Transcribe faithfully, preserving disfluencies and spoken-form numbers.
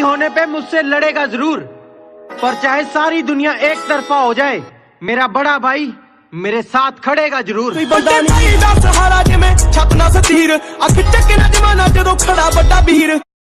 होने पे मुझसे लड़ेगा जरूर, पर चाहे सारी दुनिया एक तरफा हो जाए, मेरा बड़ा भाई मेरे साथ खड़ेगा जरूर। सहारा जिमें छत ना सतीर, अख चके ना जमाना जदों खड़ा बड़ा वीर।